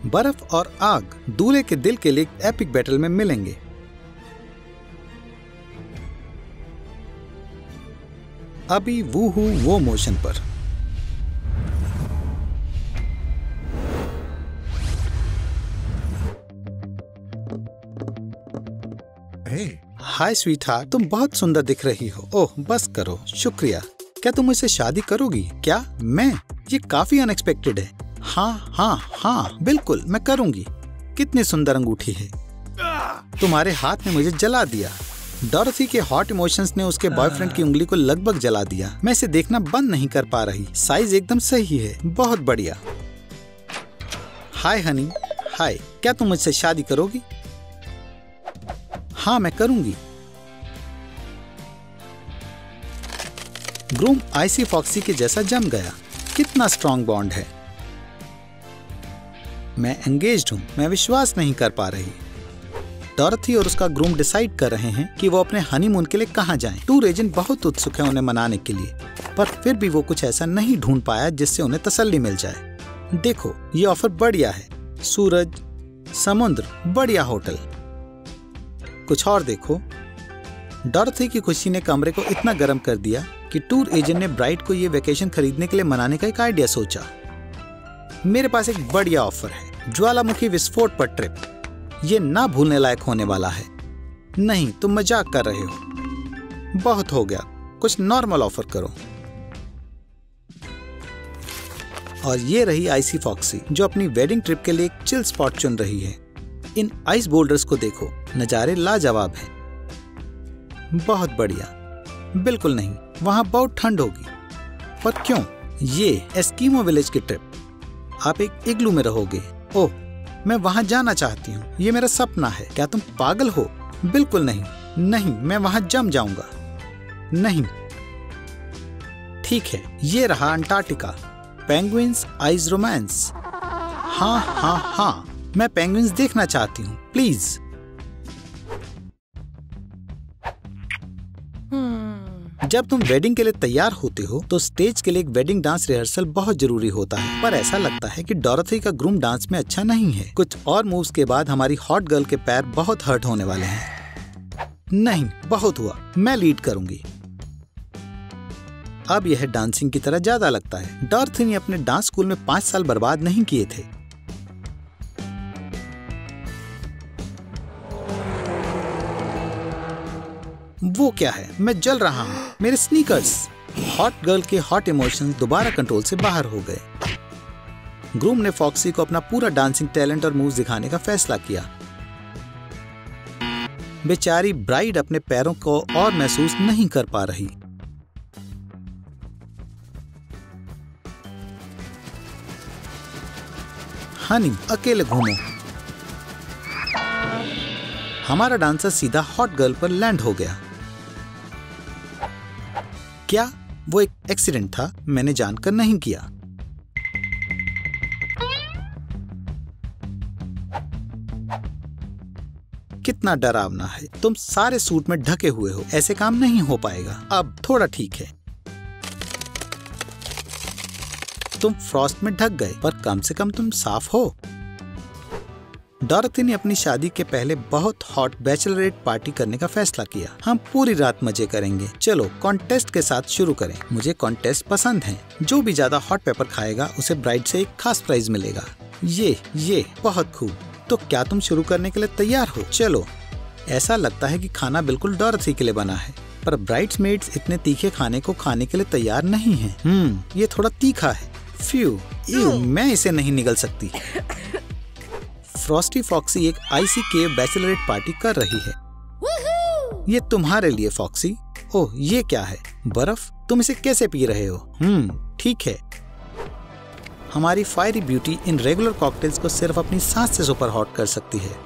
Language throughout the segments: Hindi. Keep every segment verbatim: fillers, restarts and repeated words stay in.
बर्फ और आग दूल्हे के दिल के लिए एपिक बैटल में मिलेंगे। अभी वो हूँ वो मोशन पर। हाय स्वीटहार्ट, तुम बहुत सुंदर दिख रही हो। ओह बस करो, शुक्रिया। क्या तुम मुझसे शादी करोगी? क्या मैं? ये काफी अनएक्सपेक्टेड है। हाँ हाँ हाँ बिल्कुल मैं करूंगी। कितनी सुंदर अंगूठी है। तुम्हारे हाथ ने मुझे जला दिया। डॉरथी के हॉट इमोशंस ने उसके बॉयफ्रेंड की उंगली को लगभग जला दिया। मैं इसे देखना बंद नहीं कर पा रही। साइज एकदम सही है। बहुत बढ़िया। हाय हनी। हाय, क्या तुम मुझसे शादी करोगी? हाँ मैं करूंगी। ग्रूम आइसी फॉक्सी के जैसा जम गया। कितना स्ट्रॉन्ग बॉन्ड है। मैं एंगेज्ड हूं। मैं विश्वास नहीं कर पा रही। डॉरथी और उसका ग्रूम डिसाइड कर रहे हैं कि वो अपने हनीमून के लिए कहां जाएं। टूर एजेंट बहुत उत्सुक है उन्हें मनाने के लिए, पर फिर भी वो कुछ ऐसा नहीं ढूंढ पाया जिससे उन्हें तसल्ली मिल जाए। देखो ये ऑफर बढ़िया है। सूरज, समुद्र, बढ़िया होटल। कुछ और देखो। डॉरथी की खुशी ने कमरे को इतना गर्म कर दिया कि टूर एजेंट ने ब्राइड को ये वेकेशन खरीदने के लिए मनाने का एक आइडिया सोचा। मेरे पास एक बढ़िया ऑफर है। ज्वालामुखी विस्फोट पर ट्रिप। ये ना भूलने लायक होने वाला है। नहीं, तुम मजाक कर रहे हो। बहुत हो गया, कुछ नॉर्मल ऑफर करो। और ये रही आइसी फॉक्सी जो अपनी वेडिंग ट्रिप के लिए एक चिल स्पॉट चुन रही है। इन आइस बोल्डर्स को देखो, नजारे लाजवाब हैं। बहुत बढ़िया। बिल्कुल नहीं, वहां बहुत ठंड होगी। पर क्यों? ये एस्कीमो विलेज की ट्रिप। आप एक इग्लू में रहोगे। ओह, मैं वहां जाना चाहती हूँ। ये मेरा सपना है। क्या तुम पागल हो? बिल्कुल नहीं। नहीं, मैं वहां जम जाऊंगा। नहीं। ठीक है, ये रहा अंटार्कटिका। Penguins ice romance. हाँ हाँ हाँ, मैं पेंगुइन्स देखना चाहती हूँ। प्लीज। जब तुम वेडिंग के लिए तैयार होते हो तो स्टेज के लिए एक वेडिंग डांस रिहर्सल बहुत जरूरी होता है। पर ऐसा लगता है कि डॉरथी का ग्रूम डांस में अच्छा नहीं है। कुछ और मूव्स के बाद हमारी हॉट गर्ल के पैर बहुत हर्ट होने वाले हैं। नहीं, बहुत हुआ। मैं लीड करूंगी। अब यह डांसिंग की तरह ज्यादा लगता है। डॉरथी ने अपने डांस स्कूल में पांच साल बर्बाद नहीं किए थे। वो क्या है? मैं जल रहा हूँ। मेरे स्नीकर्स। हॉट गर्ल के हॉट इमोशंस दोबारा कंट्रोल से बाहर हो गए। ग्रूम ने फॉक्सी को अपना पूरा डांसिंग टैलेंट और मूव्स दिखाने का फैसला किया। बेचारी ब्राइड अपने पैरों को और महसूस नहीं कर पा रही। हनी, अकेले घूमो। हमारा डांसर सीधा हॉट गर्ल पर लैंड हो गया। क्या वो एक एक्सीडेंट था? मैंने जानकर नहीं किया। कितना डरावना है। तुम सारे सूट में ढके हुए हो। ऐसे काम नहीं हो पाएगा। अब थोड़ा ठीक है। तुम फ्रॉस्ट में ढक गए, पर कम से कम तुम साफ हो। डॉरथी ने अपनी शादी के पहले बहुत हॉट बैचलरेट पार्टी करने का फैसला किया। हम पूरी रात मजे करेंगे। चलो कॉन्टेस्ट के साथ शुरू करें। मुझे कॉन्टेस्ट पसंद है। जो भी ज्यादा हॉट पेपर खाएगा उसे ब्राइड से एक खास प्राइज मिलेगा। ये ये बहुत खूब। तो क्या तुम शुरू करने के लिए तैयार हो? चलो। ऐसा लगता है कि खाना बिल्कुल डॉरथी के लिए बना है, पर ब्राइड्समेड्स इतने तीखे खाने को खाने के लिए तैयार नहीं है। हम्म ये थोड़ा तीखा है। फ्यू, यू, मैं इसे नहीं निगल सकती। फ्रॉस्टी फॉक्सी एक आइसी केव बैचलरेट पार्टी कर रही है। ये तुम्हारे लिए फॉक्सी। ओह, ये क्या है? बर्फ? तुम इसे कैसे पी रहे हो? हम्म ठीक है। हमारी फायरी ब्यूटी इन रेगुलर कॉकटेल्स को सिर्फ अपनी सांस से सुपर हॉट कर सकती है।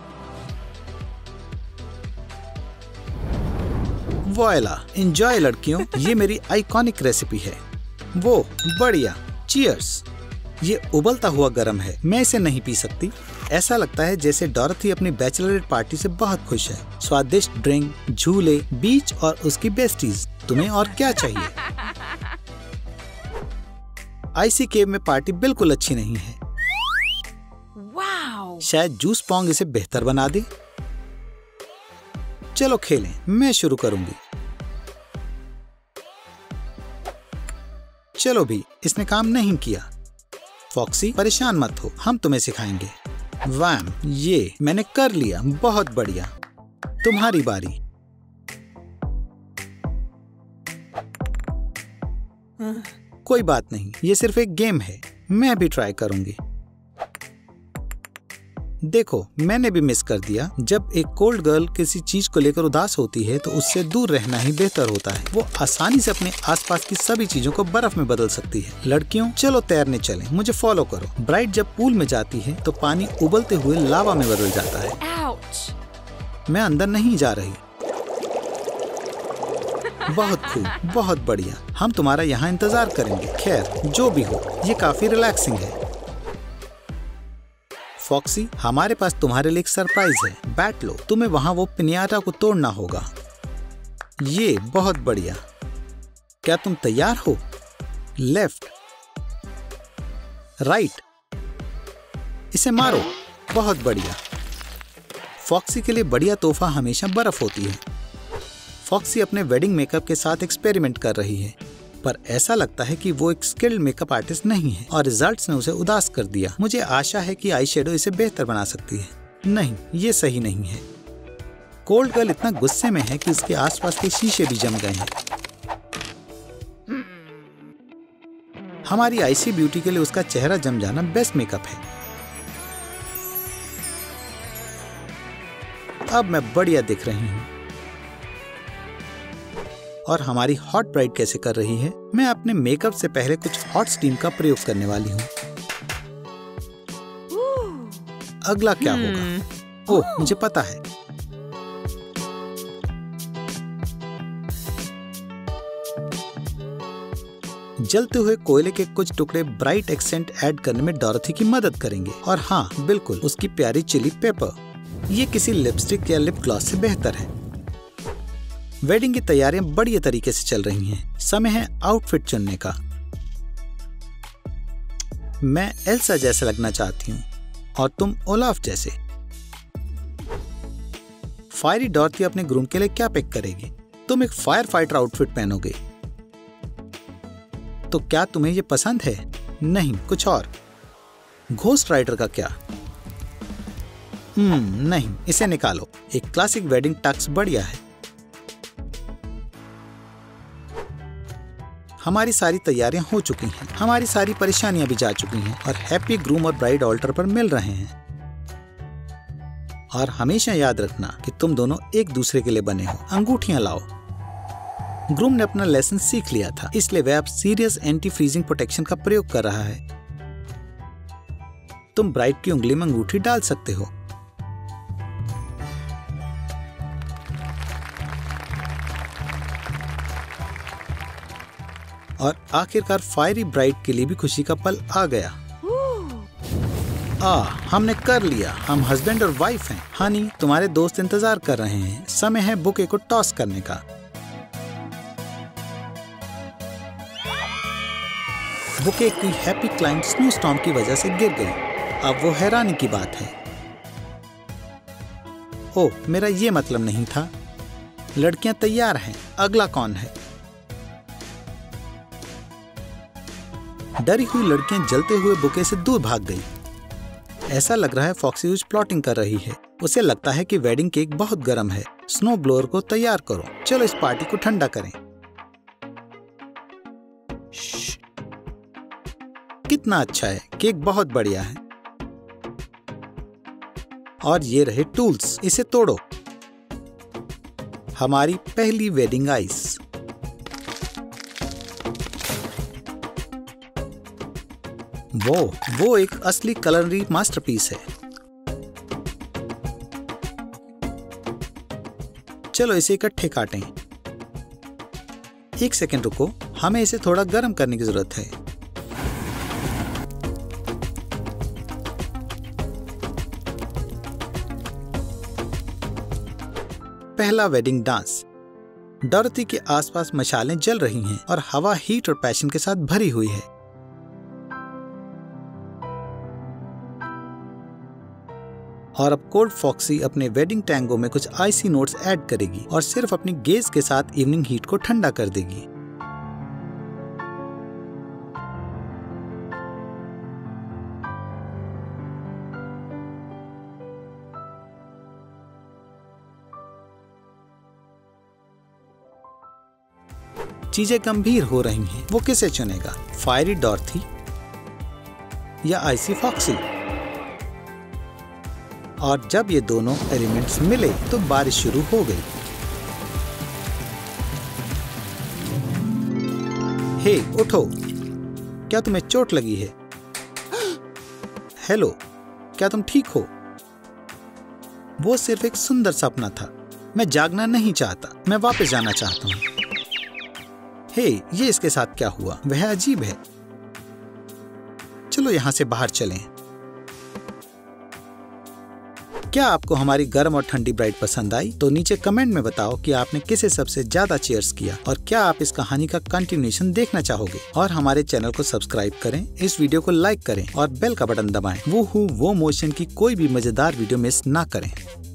वॉयला, एंजॉय लड़कियों। ये मेरी आइकॉनिक रेसिपी है। वो बढ़िया। चीयर्स। ये उबलता हुआ गर्म है। मैं इसे नहीं पी सकती। ऐसा लगता है जैसे डॉरथी अपनी बैचलरेट पार्टी से बहुत खुश है। स्वादिष्ट ड्रिंक, झूले, बीच और उसकी बेस्टीज। तुम्हें और क्या चाहिए? आईसी केव में पार्टी बिल्कुल अच्छी नहीं है। वाव! शायद जूस पोंग इसे बेहतर बना दे। चलो खेलें, मैं शुरू करूंगी। चलो भी, इसने काम नहीं किया। फॉक्सी परेशान मत हो, हम तुम्हें सिखाएंगे। वैम, ये मैंने कर लिया, बहुत बढ़िया। तुम्हारी बारी। कोई बात नहीं, ये सिर्फ एक गेम है, मैं भी ट्राई करूंगी। देखो, मैंने भी मिस कर दिया। जब एक कोल्ड गर्ल किसी चीज को लेकर उदास होती है तो उससे दूर रहना ही बेहतर होता है। वो आसानी से अपने आसपास की सभी चीजों को बर्फ में बदल सकती है। लड़कियों, चलो तैरने चलें, मुझे फॉलो करो। ब्राइट जब पूल में जाती है तो पानी उबलते हुए लावा में बदल जाता है। Ouch! मैं अंदर नहीं जा रही। बहुत खूब, बहुत बढ़िया। हम तुम्हारा यहाँ इंतजार करेंगे। खैर, जो भी हो, ये काफी रिलैक्सिंग है। फॉक्सी, हमारे पास तुम्हारे लिए एक सरप्राइज है। बैठ लो, तुम्हें वहाँ वो पिनियाटा को तोड़ना होगा। ये बहुत बढ़िया। क्या तुम तैयार हो? लेफ्ट, राइट, इसे मारो। बहुत बढ़िया। फॉक्सी के लिए बढ़िया तोहफा हमेशा बर्फ होती है। फॉक्सी अपने वेडिंग मेकअप के साथ एक्सपेरिमेंट कर रही है, पर ऐसा लगता है कि वो एक स्किल्ड मेकअप आर्टिस्ट नहीं है और रिजल्ट्स ने उसे उदास कर दिया। मुझे आशा है कि आई शेडो इसे बेहतर बना सकती है। नहीं, ये सही नहीं है। कोल्ड गर्ल इतना गुस्से में है कि उसके आसपास के शीशे भी जम गए हैं। हमारी आईसी ब्यूटी के लिए उसका चेहरा जम जाना बेस्ट मेकअप है। अब मैं बढ़िया दिख रही हूँ। और हमारी हॉट ब्राइड कैसे कर रही है? मैं अपने मेकअप से पहले कुछ हॉट स्टीम का प्रयोग करने वाली हूँ। अगला क्या होगा? ओह, मुझे पता है। जलते हुए कोयले के कुछ टुकड़े ब्राइट एक्सेंट ऐड करने में डॉरथी की मदद करेंगे। और हाँ, बिल्कुल, उसकी प्यारी चिली पेपर। ये किसी लिपस्टिक या लिप ग्लॉस से बेहतर है। वेडिंग की तैयारियां बढ़िया तरीके से चल रही हैं। समय है आउटफिट चुनने का। मैं एल्सा जैसे लगना चाहती हूँ और तुम ओलाफ जैसे। फायरी डॉरथी अपने ग्रूम के लिए क्या पिक करेगी? तुम एक फायर फाइटर आउटफिट पहनोगे। तो क्या तुम्हें ये पसंद है? नहीं, कुछ और। घोस्ट राइडर का क्या? हम्म नहीं, इसे निकालो। एक क्लासिक वेडिंग टक्स बढ़िया है। हमारी सारी तैयारियां हो चुकी हैं, हमारी सारी परेशानियां भी जा चुकी हैं और हैप्पी ग्रूम और ब्राइड ऑल्टर पर मिल रहे हैं। और हमेशा याद रखना कि तुम दोनों एक दूसरे के लिए बने हो। अंगूठियां लाओ। ग्रूम ने अपना लेसन सीख लिया था, इसलिए वह अब सीरियस एंटी फ्रीजिंग प्रोटेक्शन का प्रयोग कर रहा है। तुम ब्राइड की उंगली में अंगूठी डाल सकते हो। और आखिरकार फायरी ब्राइड के लिए भी खुशी का पल आ गया। आ, हमने कर लिया। हम हस्बैंड और वाइफ हैं। हनी, तुम्हारे दोस्त इंतजार कर रहे हैं। समय है बुके को टॉस करने का। बुके की हैप्पी क्लाइंट स्नो स्टॉर्म की वजह से गिर गई। अब वो हैरानी की बात है। ओह, मेरा ये मतलब नहीं था। लड़कियां तैयार हैं। अगला कौन है? डरी हुई लड़कियां जलते हुए बुके से दूर भाग गई। ऐसा लग रहा है फॉक्सी कुछ प्लॉटिंग कर रही है। उसे लगता है कि वेडिंग केक बहुत गर्म है। स्नो ब्लोअर को तैयार करो। चलो इस पार्टी को ठंडा करें। कितना अच्छा है, केक बहुत बढ़िया है। और ये रहे टूल्स, इसे तोड़ो। हमारी पहली वेडिंग आइस। वो वो एक असली कलनरी मास्टरपीस है। चलो इसे इकट्ठे काटें। एक सेकंड रुको, हमें इसे थोड़ा गर्म करने की जरूरत है। पहला वेडिंग डांस। डॉरथी के आसपास मशालें जल रही हैं और हवा हीट और पैशन के साथ भरी हुई है। और अब कोल्ड फॉक्सी अपने वेडिंग टैंगो में कुछ आइसी नोट्स ऐड करेगी और सिर्फ अपनी गेज के साथ इवनिंग हीट को ठंडा कर देगी। चीजें गंभीर हो रही हैं। वो किसे चुनेगा, फायरी डॉर्थी या आइसी फॉक्सी? और जब ये दोनों एलिमेंट्स मिले तो बारिश शुरू हो गई। हे उठो, क्या तुम्हें चोट लगी है? हेलो, क्या तुम ठीक हो? वो सिर्फ एक सुंदर सपना था। मैं जागना नहीं चाहता, मैं वापस जाना चाहता हूँ। हे, ये इसके साथ क्या हुआ? वह अजीब है। चलो यहाँ से बाहर चलें। क्या आपको हमारी गर्म और ठंडी ब्राइड पसंद आई? तो नीचे कमेंट में बताओ कि आपने किसे सबसे ज्यादा चीयर्स किया और क्या आप इस कहानी का कंटिन्यूएशन देखना चाहोगे। और हमारे चैनल को सब्सक्राइब करें, इस वीडियो को लाइक करें और बेल का बटन दबाएं। वो हूँ वो मोशन की कोई भी मजेदार वीडियो मिस ना करें।